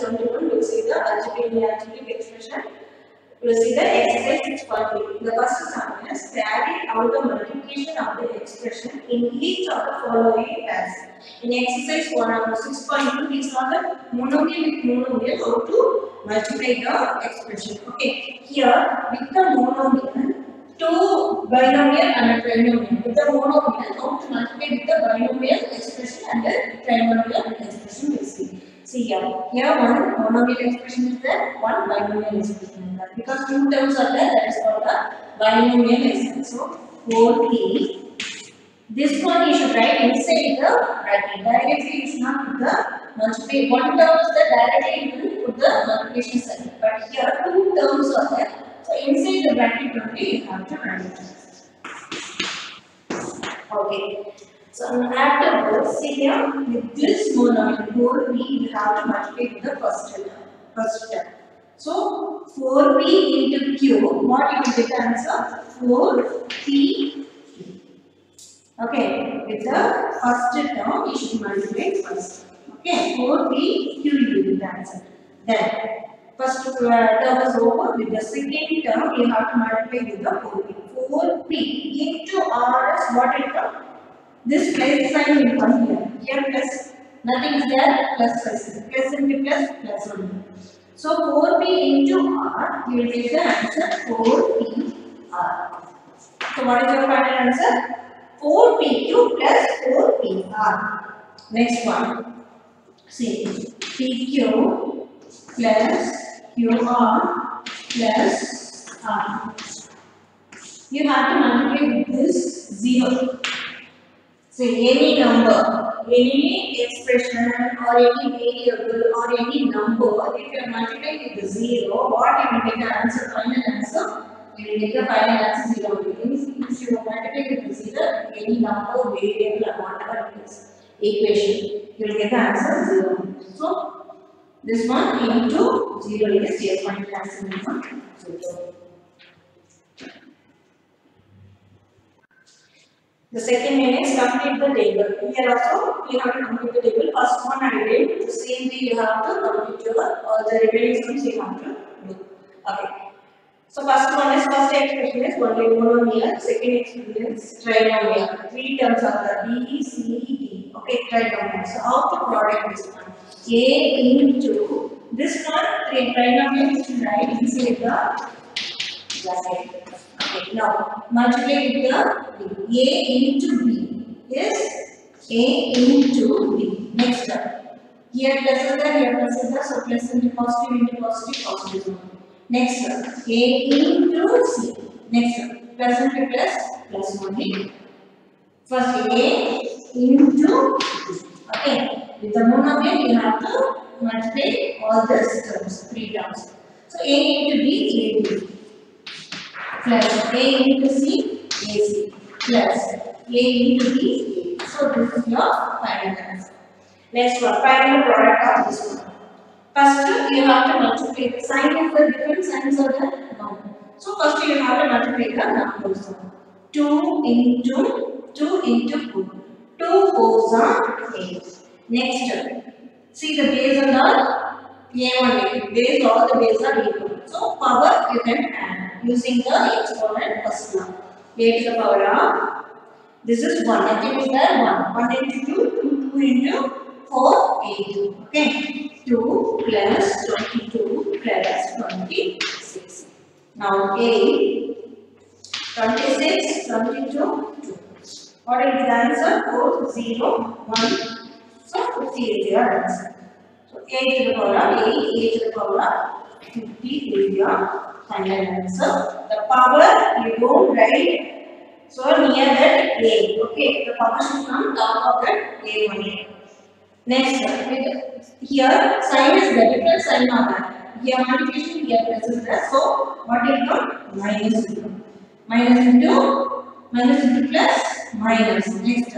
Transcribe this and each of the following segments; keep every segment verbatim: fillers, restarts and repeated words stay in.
seventy-one, we'll see the algebraic and algebraic expression. We'll see the exercise six point three. The first sum is carry out the multiplication of the expression in each of the following pairs. In exercise six point two, we saw the monomial with monomial how to multiply the expression. Okay, here with the monomial, two binomial and a trinomial. With the monomial, how to multiply with the binomial expression and the trinomial expression we see. See here, here one monomial expression is there, one binomial expression is there. Because two terms are there, that is called the binomial expression. So four p. This one you should write inside the bracket. Directly you should not put the multiply. One term is there, directly you will put the multiplication sign. But here two terms are there. So inside the bracket only you have to write it. Okay. So afterwards, see here with this monomial four p, you have to multiply with the first term. First term. So four p into q, what you will get the answer? four p. Okay, with the first term you should multiply first. Okay, four p q you will get the answer. Then first uh, term is over. With the second term you have to multiply with the four p. four p into r is what it comes? This plus sign will come here. Here plus nothing is there. Plus plus plus into plus plus one. So four p into r, you will get the answer four p r. So what is your final answer? four p q plus four p r. Next one. See p q plus q r plus r. You have to multiply with this zero. So any number, any expression or any variable or any number, if you are multiplying with the zero, what you will get the answer, final answer? You will get the final answer zero. Means if you multiply with the zero, any number, variable or whatever it is, equation, you will get the answer zero. So this one into zero is your final answer zero. The second one is complete the table. Here also you have to complete the table. First one I did. The same way you have to complete your all the remaining sums you have to do. Okay. So first one is first expression is only monomial. Second expression is trinomial. Three terms are there. B, C, D. Okay, trinomial. So how to product this one? A into this one. Three trinomial is right inside the bracket. Okay, now multiply with the B. A into B is A into B. Next term. Here plus is there, here plus is there, so plus into positive into positive, positive. Next term. A into C. Next term. Plus into plus, plus only. First A into B. Okay. With the monomial you have to multiply all these terms, three terms. So A into B, A into B. Plus A into C, A C, plus A into B, A. So this is your final answer. Next one, find the product of this one. First you have to multiply the sign of the different signs of the number. So first you have to multiply the numbers. two into two into four. two fours are eight. Next, see the base are not A one, base, all the base are equal. So power you can add using the exponent first one. A to the power of, this is one, nothing is there, one. one into two, two, two into four, eight. Okay, two plus twenty-two plus twenty-six. Now eight, twenty-six, twenty-two, two. What is the answer? four, zero, one. So fifty is your answer. So eight to the power of eight, eight to the power of fifty is your final answer. The power you don't write so near that A. Okay, the power should come top of that A one. Next, here sign is the different sign of that. Here multiplication, here plus is there. So what will come? Minus will come. Minus into minus into plus minus. Next,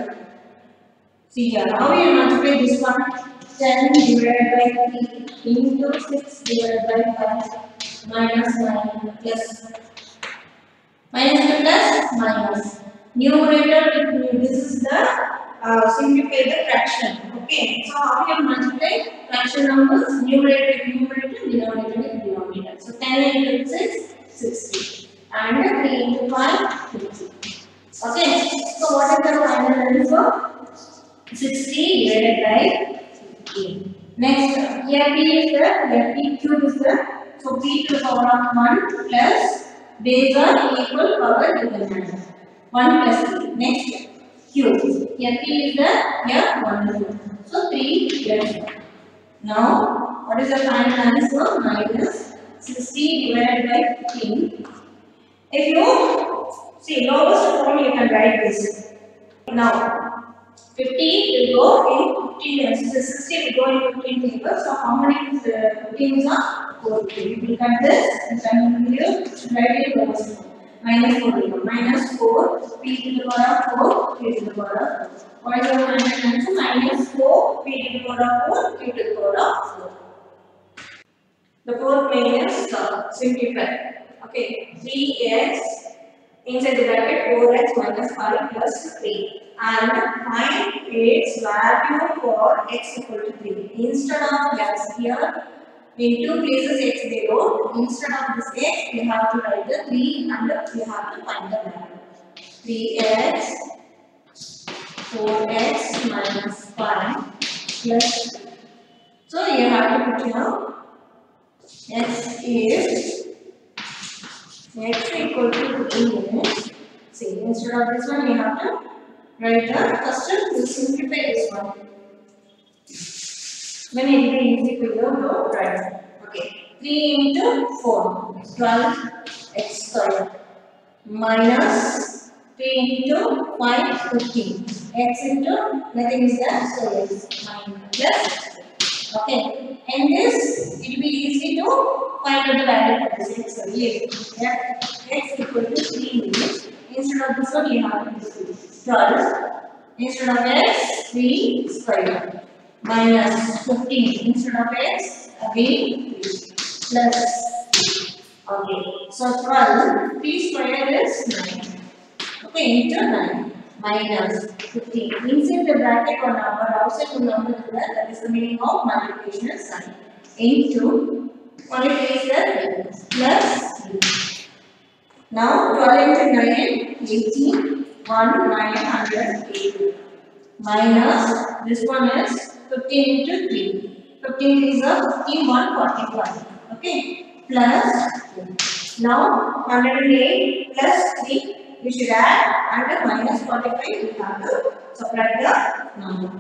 see here how you multiply this one? ten divided by three into six divided by five. Minus nine plus minus to plus minus. Numerator, this is the uh, simplify the fraction. Okay, so how we can multiply fraction numbers? Numerator with numerator, denominator with denominator. So ten into six, sixty, and three into five, fifty. Okay, so what is the final answer? sixty divided by fifteen. Next, here p is there, here p cube is there. So p to the power of one plus base on equal power determinant. one plus three. Next, cube. Here p is there, here one is there. So three plus one. Now, what is the final answer? Minus sixty divided by fifteen. If you see lowest form, you can write this. Now, fifty will go in fifteen tables. So sixty will go in fifteen tables. So how many fifteens are? four. You will cut this and then you write it lowest form. Minus four will go. Minus four, p to the power of four, q to the power of four. What is the final answer? Minus four, p to the power of four, q to the power of four. The fourth main is uh, simplify. Okay, three x inside the bracket four x minus five plus three. And find its value for x equal to three. Instead of x here, in two places x below, instead of this x, we have to write the three and we have to find the value. three x, four x minus five plus three. So you have to put here x is x equal to three. See, instead of this one, you have to write the first we simplify this one. Then it will be easy for you to write. Okay, three into four, twelve x squared minus three into five, fifteen. X into nothing is there, so x minus plus. Okay, and this it will be easy to find out the value for this x. So here, x equal to three means instead of this one you have to do twelve. Instead of x, three square minus fifteen. Instead of x, again three plus. Okay, so twelve, three square is nine. Okay, into nine minus fifteen. Inside the bracket or number, outside the number is there, that is the meaning of multiplication sign. Into only three is there plus three. Now twelve into nine, eighteen. one nine hundred eighty minus this one is fifteen into three. fifteen is a fifteen, one forty-five. Okay, plus now one hundred eight plus three we should add and minus forty-five we have to subtract the number.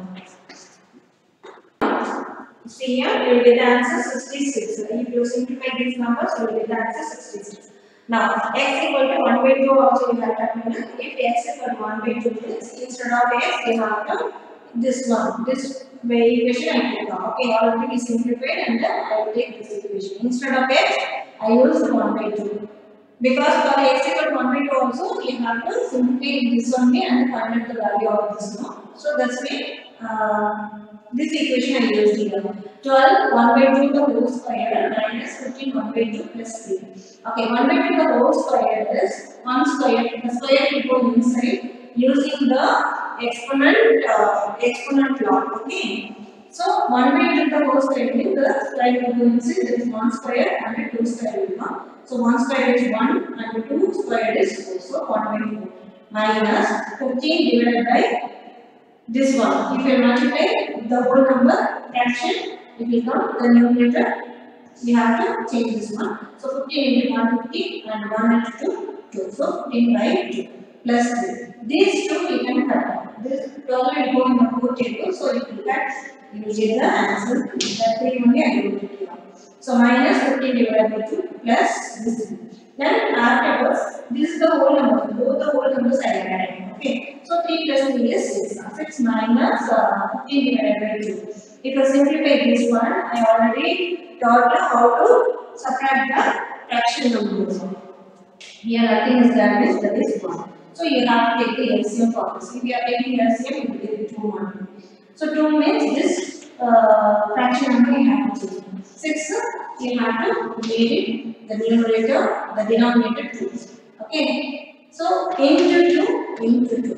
See here you will get the answer sixty-six. If you simplify these numbers you will get the answer sixty-six. Now, x equal to one by two also we have to if x equal to one by two means instead of x we have to this one, this way equation I take off. Okay, already we simplified and then I will take this equation. Instead of x, I use one by two. Because for x equal to one by two also we have to simplify this only and find out the value of this one. So that's why uh, this equation I used here. twelve, one by two the whole square minus fifteen, one by two plus three. Okay, one by two the whole square is one square. The square will go inside using the exponent uh, exponent law. Okay. So one by two the whole square means the square will go inside. There is one square and two square will come. So one square is one and two square is four. So one by four minus fifteen divided by this one. If you multiply the whole number fraction, it will come the numerator. We have to change this one. So fifteen into one hundred fifty and one into two, two. So fifteen by two plus three. These two we can cut out. This twelve will go in the four table. So if you cut, you will get the answer. That three only I will take it out. So minus fifteen divided by two plus this three. Then afterwards, this is the whole number. Both the whole numbers I am adding. Okay. So three plus three is six. six minus uh, fifteen divided by two. If you simplify this one, I already taught you how to subtract the fraction numbers. Here nothing is there, means that is one. So you have to take the L C M for this. If you are taking L C M, you will get two one. So two means this uh, fraction number you have to take. six, you have to make it the numerator, the denominator two. Okay. So into two, into two.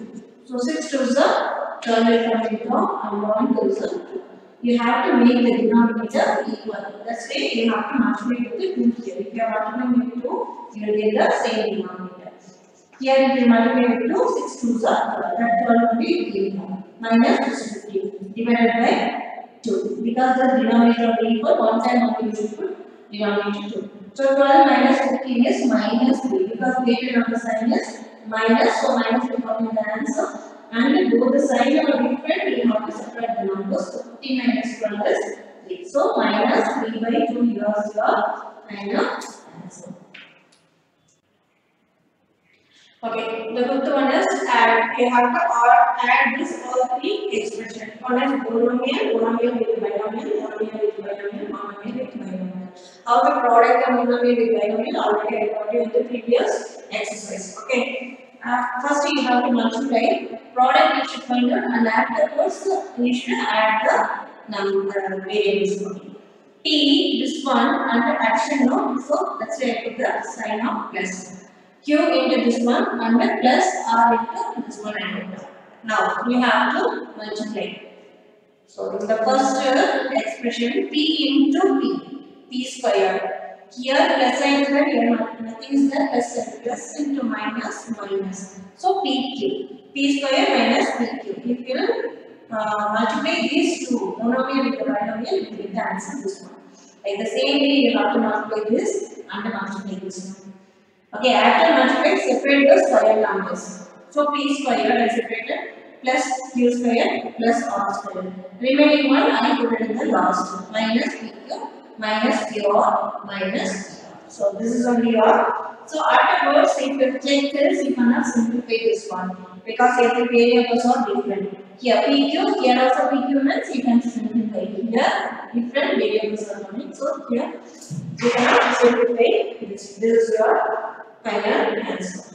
So six to the twelve will come into and one to the two. You have to make the denominator equal. That's why you have to multiply with the two here. If you are multiplying with two, you will get the same denominator. Here if you multiply with two, six to the twelve. That twelve will be equal. Minus fifteen divided by two. Because the denominator will be equal, one time only is equal, denominator two. So twelve minus fifteen is minus three. Because weighted number sign is minus, so minus will come in the answer. And both the signs are different, we have to separate the numbers. So fifteen minus twelve is three. So minus three by two is your final answer. Okay, the fifth one is add. You have to add this all three expressions. One is monomial, monomial with binomial, monomial with binomial, monomial with binomial. How to product a monomial with binomial already I taught you in the previous exercise. Okay. Uh, first you have to multiply, product you should find out, and afterwards you should add the number variables. T, this one under action no, so that's why I put the sign of plus. Q into this one and the plus R into this one and into. Now you have to multiply. So in the first uh, expression P into P, P square. Here plus sign is there, here nothing is there, plus sign, plus into minus, minus. So P Q, P square minus P Q. If you uh, multiply these two, monomial with the binomial, you will get the answer this one. Like the same way you have to multiply this and multiply this one. Okay, after multiply, separate the square numbers. So P square is separated, plus Q square, plus R square. Remaining one I put it in the last one, minus P Q. Minus your minus. So this is only your. So afterwards, if you check this, you cannot simplify this one because every variables are different. Here P Q, here also P Q means you can simplify. Here different variables are coming. So here you cannot simplify this. This is your final answer.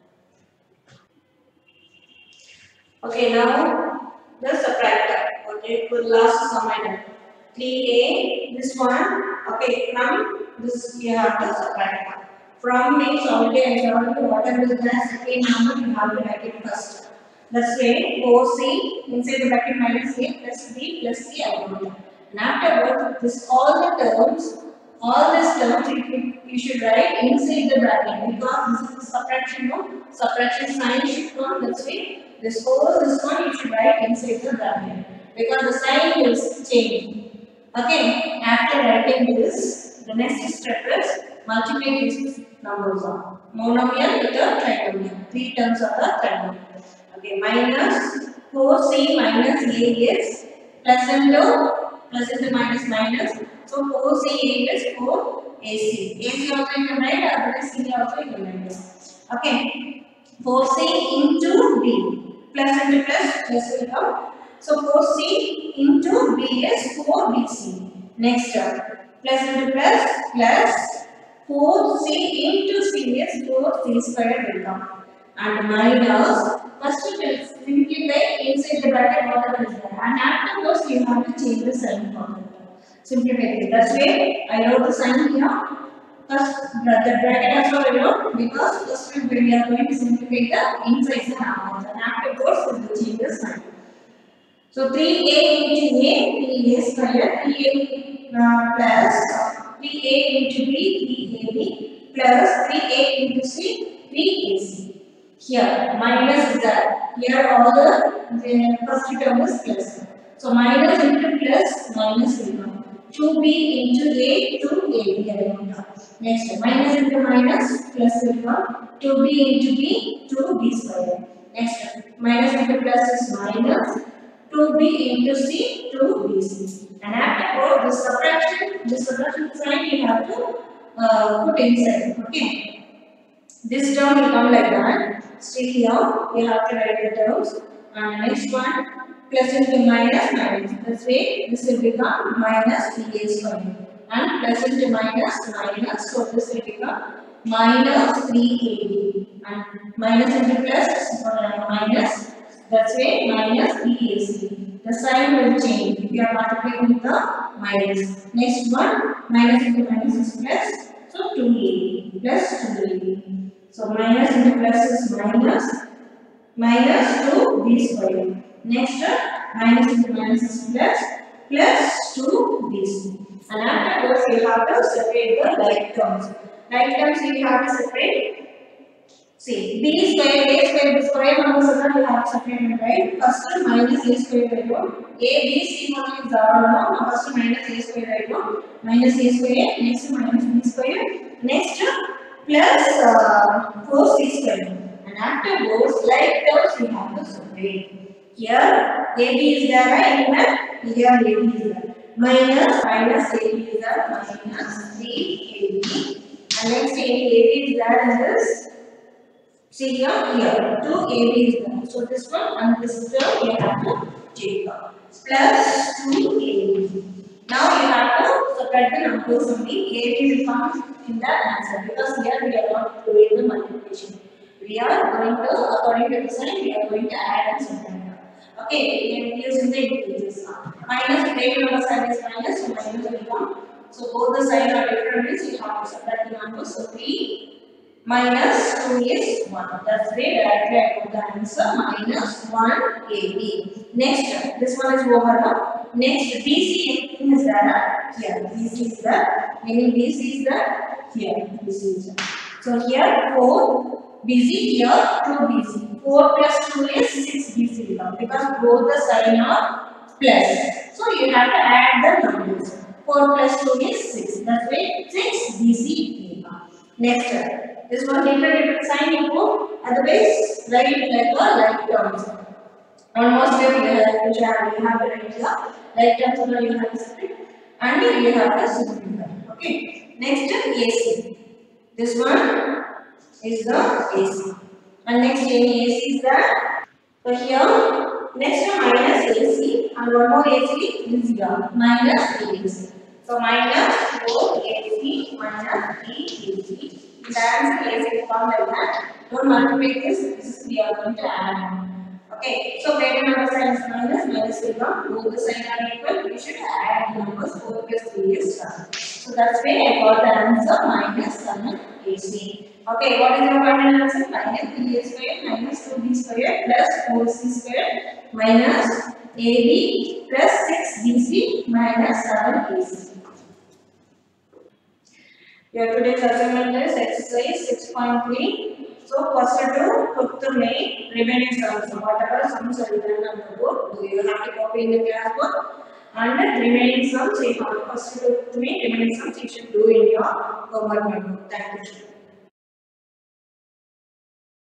Okay, now the subtractor. Okay, for last sum item. three A, this one, okay, from this you have to subtract. From means already I told you whatever is the second number you have to write it first. That's way four C inside the bracket minus A plus B plus C I don't know. And afterwards, this all the terms, all these terms you, you should write inside the bracket because this is subtraction no? Subtraction sign should come, that's way this four, this one you should write inside the bracket because the sign is changing. Okay, after writing this, the next step is multiply these numbers on. Monomial with a trinomial. Three terms of the trinomial. Okay, minus four C minus A is plus into plus into minus minus. So four C A is four A C. A C also you can write, otherwise C also you can write. Okay, four C into B. Plus into plus, plus will come. So four C into B is four B C. Next term, plus into plus, plus four C into C is four C square will come. And minus, first you will simplify inside the bracket whatever is there. And afterwards you have to change the sign for it. Simplify it. That's why I wrote the sign here. First, the bracket also I wrote because first we are going to simplify the inside the numbers. And afterwards we will change the sign. So three A into A, three A square, three A uh, plus three A into B, three A B plus three A into C, three A C. Here minus is that. Here all the, the first term is plus. So minus into plus, minus will come. two B into A, two A B. Next, minus into minus, plus will come. two B into B, two B square. Next, minus into plus is minus. two B into C, two B C. And after the subtraction, the subtraction sign you have to uh, put inside. Okay. This term will come like that. Still here, you have to write the terms. And next one, plus into minus, minus. This way, this will become minus three A square. And plus into minus, minus. So this will become minus three A B. And minus into plus, uh, minus. That's way minus three A C. The sign will change if you are multiplying with the minus. Next one, minus into minus is plus. So two A B plus two A B. So minus into plus is minus. minus two b square. Next, minus into minus is plus, plus two b c. And afterwards, you have to separate the like terms. Like terms you have to separate. See, b square, a square, b square numbers are you have to separate, right? First minus a square right now. A, b, c one is zero now. First minus a square right now. Minus a square, next minus b square, next plus uh, four c square. And afterwards, like terms we have to separate. Here, a b is there, right? Here, a b is there. Minus, minus a b is there, minus three a b. And next, a b is there in this. See here, here, two a b is there. So this one and this term you have to take out. Plus two a b. Now you have to separate the numbers only. A b will come in that answer because here we are not doing the multiplication. We are going to, according to the sign, we are going to add and subtract. Okay, we are using the integers. Minus, greater number sign is minus, so minus will come. So both the signs are different, means you have to subtract the numbers. So three minus two is one. That's the way directly I got the answer. Minus one a b. Next, this one is over now. Next, b c anything is there here. b c is there. Meaning b c is there here. b c is there. So here four b c, here two b c. four plus two is six b c because both the sign are plus. So you have to add the numbers. four plus two is six. That's why six b c. Next, this one different different sign you put at the base, write it like a like terms. Almost like you have to have you have to write here. Like terms now you have to separate and you have to simplify. Okay. Next A C. This one is the A C. And next any A C is that. So here next minus A C and one more A C is here. Minus A C. So minus four A C minus three A C. The answer is will come like that. Don't multiply this. This is we are going to add. Okay. So greater number sign is minus. Minus will come. Both the signs are equal. We should add the numbers. four plus three is seven. So that's why I got the answer minus seven A C. Okay. What is your final answer? Minus three A square minus two B square plus four C square minus A B plus six B C minus seven A C. Your today's assignment is exercise six point three. So first to put the main remaining sums. So whatever sums are written on the board, you have to copy in the class book. And the remaining sums, you have to first to put the main remaining sums you should do in your homework. Thank you.